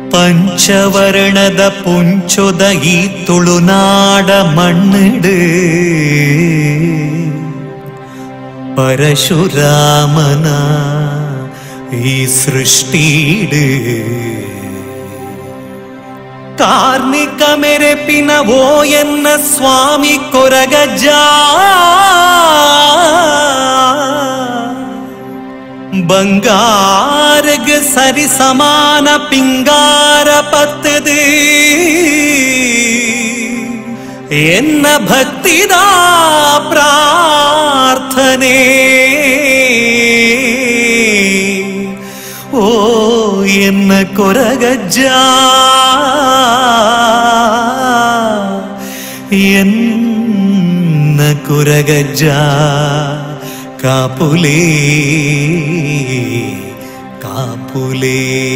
ಪಂಚವರ್ಣದ ಪುಂಚೊದ ಈ ತುಳುನಾಡ ಮಣ್ಣಿಡು ಪರಶುರಾಮನ ಈ ಸೃಷ್ಟಿಡು ಕಾರ್ಮಿಕ ಮೆರೆಪಿನ ಓ ಎನ್ನ ಸ್ವಾಮಿ ಕೊರಗಜ್ಜ ಬಂಗಾರಗ ಸರಿ ಸಮಾನ ಪಿಂಗಾರ ಪತ್ತದು ಎನ್ನ ಭಕ್ತಿದ ಪ್ರಾರ್ಥನೆ ಓ ಎನ್ನ ಕೊರಗಜ್ಜ ಎನ್ನ ಕೊರಗಜ್ಜ ಕಾಪುಲೇ ಕಾಪುಲೇ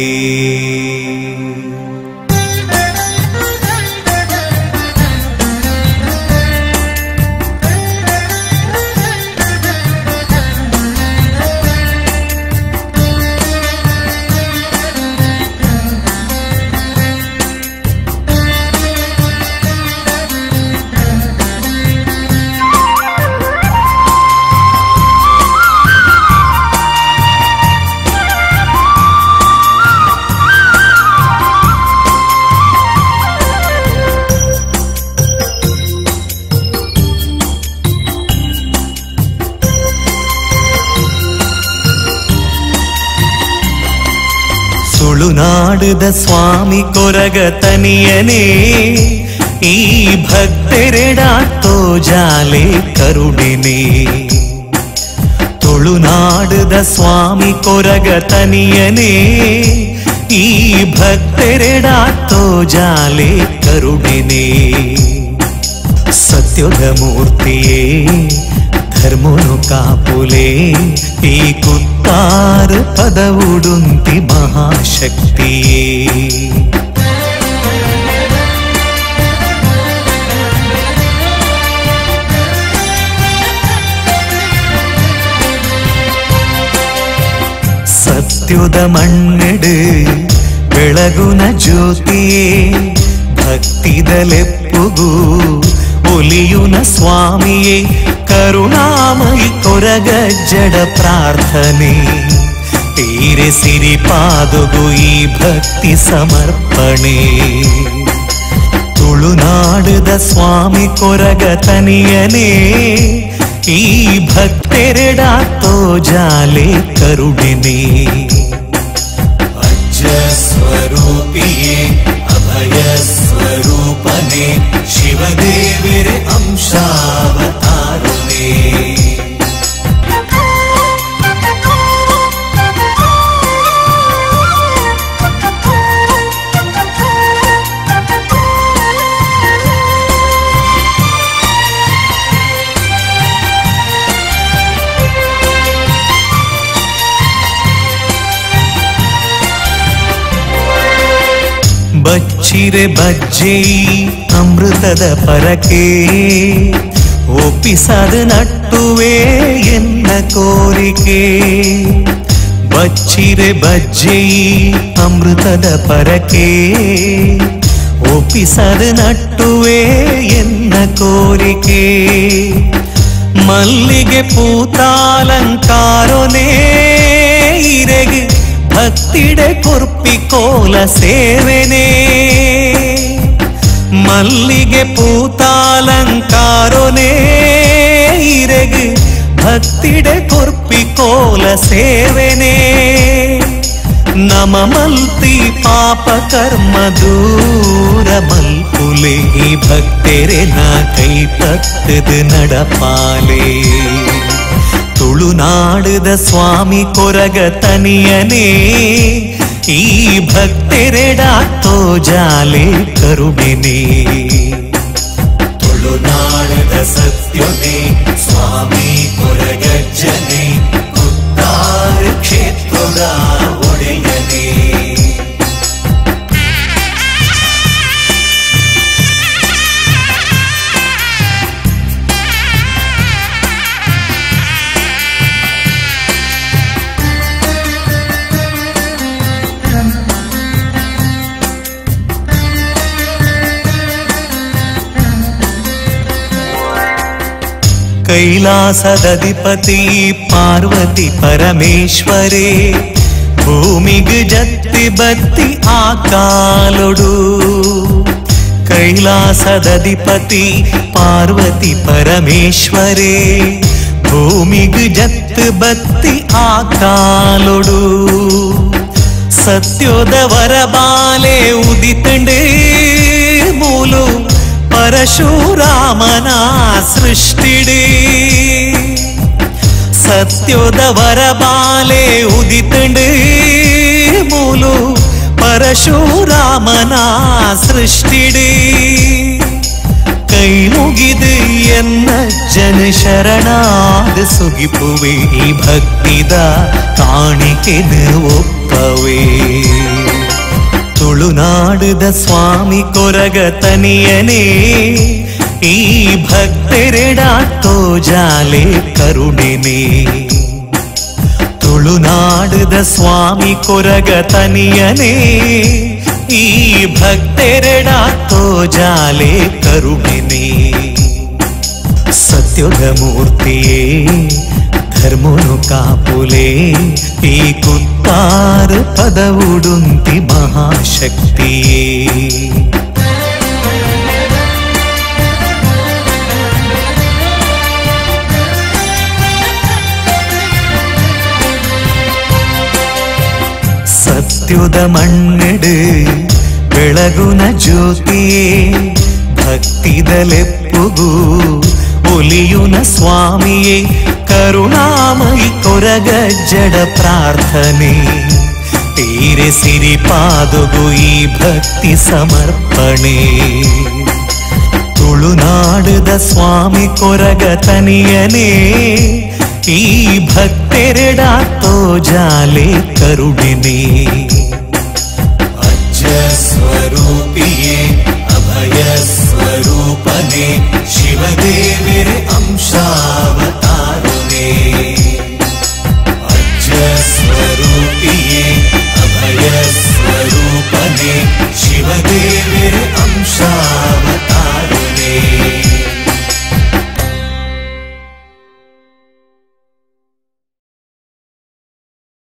ತುಳುನಾಡದ ಸ್ವಾಮಿ ಕೊರಗ ತನಿಯನೇ ಈ ಭಕ್ತರೆಡಾತೋ ಜಾಲೆ ಕರುಣಿನೇ ತುಳುನಾಡದ ಸ್ವಾಮಿ ಕೊರಗ ತನಿಯನೇ ಈ ಭಕ್ತರೆಡಾತೋ ಜಾಲೆ ಕರುಣಿನೇ ಸತ್ಯದ ಮೂರ್ತಿಯೇ ಧರ್ಮನು ಕಾಪುಲೇ ಈ ಕುತ್ತಾರ ಪದವುಡುಂತಿ ಮಹಾಶಕ್ತಿಯೇ ಸತ್ಯದ ಮಣ್ಣೆಡು ಬೆಳಗುನ ಜ್ಯೋತಿಯೇ ಭಕ್ತಿದಲೆಪ್ಪುಗೂ ಒಲಿಯುನ ಸ್ವಾಮಿಯೇ ಕರುಣಾಮಯಿ ಕೊರಗಜ್ಜಡ ಪ್ರಾರ್ಥನೆ ತೀರೆ ಸಿರಿಪಾದುಗು ಈ ಭಕ್ತಿ ಸಮರ್ಪಣೆ ತುಳುನಾಡದ ಸ್ವಾಮಿ ಕೊರಗ ತನಿಯನೇ ಈ ಭಕ್ತರೆಡಾತೋ ಜಾಲೆ ಕರುಣಿನೇ ಅಜ್ಜ ಸ್ವರೂಪಿಯೇ ಅಭಯ ಸ್ವರೂಪನೆ ಶಿವದೇವರೇ ಅಂಶಾವತಾರನೇ ಬಚ್ಚಿರೆ ಬಜ್ಜೆ ಅಮೃತದ ಪರಕೆ ಒಪ್ಪಿಸದ ನಟ್ಟುವೆ ಎನ್ನ ಕೋರಿಕೆ ಬಚ್ಚಿರೆ ಬಜ್ಜೆ ಅಮೃತದ ಪರಕೆ ಒಪ್ಪಿಸದ ನಟ್ಟುವೆ ಎನ್ನ ಕೋರಿಕೆ ಮಲ್ಲಿಗೆ ಪೂತಾಲಂಕಾರನೇ ಇರೆಗೆ ಭಕ್ತಿಡೆ ಕೊರ್ಪಿ ಕೋಲ ಸೇವೆನೇ ಮಲ್ಲಿಗೆ ಪೂತಾಲಂಕಾರನೇ ಇರೆಗೆ ಭಕ್ತಿಡೆ ಕೊರ್ಪಿ ಕೋಲ ಸೇವೆನೇ ನಮ ಮಲ್ತಿ ಪಾಪ ಕರ್ಮ ದೂರ ಮಲ್ಪುಲೆ ಈ ಭಕ್ತೆರೆ ನಾ ಕೈ ಪತ್ತದ ನಡಪಾಲೆ ತುಳುನಾಡದ ಸ್ವಾಮಿ ಕೊರಗ ತನಿಯನೇ ಈ ಭಕ್ತರೆಡಾತೋ ಜಾಲೆ ಕರುಣಿನೇ ತುಳುನಾಡದ ಸತ್ಯನೇ ಸ್ವಾಮಿ ಕೊರಗಜ್ಜನೇ ಕುತ್ತಾರ ಕ್ಷೇತ್ರದ ಒಡೆಯನೇ ಕೈಲಾಸದಧಿಪತಿ ಪಾರ್ವತಿ ಪರಮೇಶ್ವರೇ ಭೂಮಿಗೆ ಜತ್ತಿ ಬತ್ತಿ ಆ ಕಾಲೊಡು ಕೈಲಾಸದಧಿಪತಿ ಪಾರ್ವತಿ ಪರಮೇಶ್ವರೇ ಭೂಮಿಗೆ ಜತ್ ಬತ್ತಿ ಆ ಕಾಲೊಡು ಸತ್ಯೋದವರ ಬಾಲೆ ಉದಿತಂಡೇ ಮೂಲು ಪರಶುರಾಮನ ಸೃಷ್ಟಿಡೇ ಸತ್ಯೋದವರ ಬಾಲೆ ಉದಿತಂಡೇ ಮೂಲು ಪರಶುರಾಮನ ಸೃಷ್ಟಿಡೇ ಕೈ ಮುಗಿದು ಎನ್ನ ಜನ ಶರಣಾದ ಸುಗಿಪುವೆ ಈ ಭಕ್ತಿದ ಕಾಣಿಕೆನ ಒಪ್ಪವೇ ತುಳುನಾಡದ ಸ್ವಾಮಿ ಕೊರಗ ತನಿಯನೇ ಈ ಭಕ್ತರೆಡ ತೋಜಾಲೆ ಕರುಣೆನೇ ತುಳುನಾಡದ ಸ್ವಾಮಿ ಕೊರಗ ತನಿಯನೇ ಈ ಭಕ್ತರೆಡ ತೋಜಾಲೆ ಕರುಣೆನೇ ಸತ್ಯದ ಮೂರ್ತಿಯೇ ಧರ್ಮನು ಕಾಪುಲೆ ಈ ಕುತ್ತಾರ ಪದವುಡುಂತಿ ಮಹಾಶಕ್ತಿಯೇ ಸತ್ಯದ ಮಣ್ಣೆಡು ಬೆಳಗುನ ಜ್ಯೋತಿಯೇ ಭಕ್ತಿದಲೆಪ್ಪುಗೂ ಒಲಿಯುನ ಸ್ವಾಮಿಯೇ ಕರುಣಾಮಯಿ ಕೊರಗ ಜಡ ಪ್ರಾರ್ಥನೆ ತೀರೆ ಸಿರಿಪಾದುಗು ಈ ಭಕ್ತಿ ಸಮರ್ಪಣೆ ತುಳುನಾಡದ ಸ್ವಾಮಿ ಕೊರಗ ತನಿಯನೇ ಈ ಭಕ್ತರೆಡ ತೋಜಾಲೆ ಕರುಣೆನೇ ಅಜ್ಜ ಸ್ವರೂಪಿಯೇ ಅಭಯ ಸ್ವರೂಪನೇ ಶಿವದೇ